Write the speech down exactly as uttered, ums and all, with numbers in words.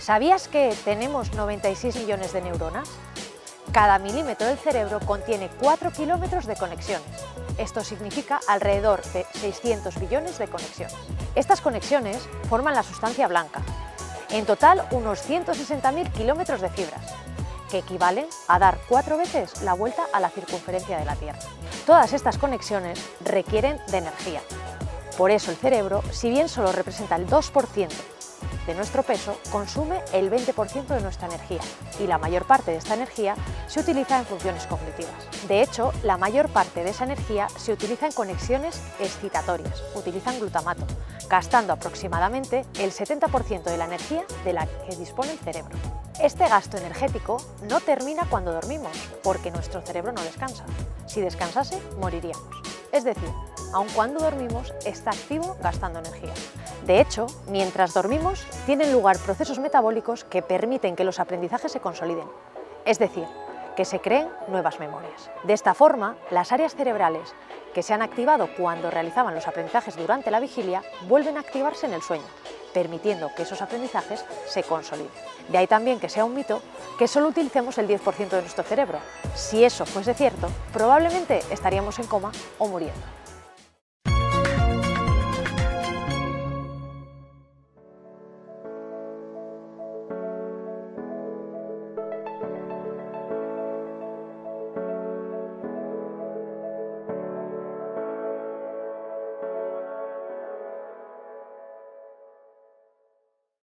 ¿Sabías que tenemos noventa y seis millones de neuronas? Cada milímetro del cerebro contiene cuatro kilómetros de conexiones. Esto significa alrededor de seiscientos billones de conexiones. Estas conexiones forman la sustancia blanca. En total, unos ciento sesenta mil kilómetros de fibras, que equivalen a dar cuatro veces la vuelta a la circunferencia de la Tierra. Todas estas conexiones requieren de energía. Por eso el cerebro, si bien solo representa el dos por ciento de nuestro peso, consume el veinte por ciento de nuestra energía y la mayor parte de esta energía se utiliza en funciones cognitivas. De hecho, la mayor parte de esa energía se utiliza en conexiones excitatorias, utilizan glutamato, gastando aproximadamente el setenta por ciento de la energía de la que dispone el cerebro. Este gasto energético no termina cuando dormimos, porque nuestro cerebro no descansa. Si descansase, moriríamos. Es decir, aun cuando dormimos, está activo gastando energía. De hecho, mientras dormimos, tienen lugar procesos metabólicos que permiten que los aprendizajes se consoliden, es decir, que se creen nuevas memorias. De esta forma, las áreas cerebrales que se han activado cuando realizaban los aprendizajes durante la vigilia vuelven a activarse en el sueño, permitiendo que esos aprendizajes se consoliden. De ahí también que sea un mito que solo utilicemos el diez por ciento de nuestro cerebro. Si eso fuese cierto, probablemente estaríamos en coma o muriendo.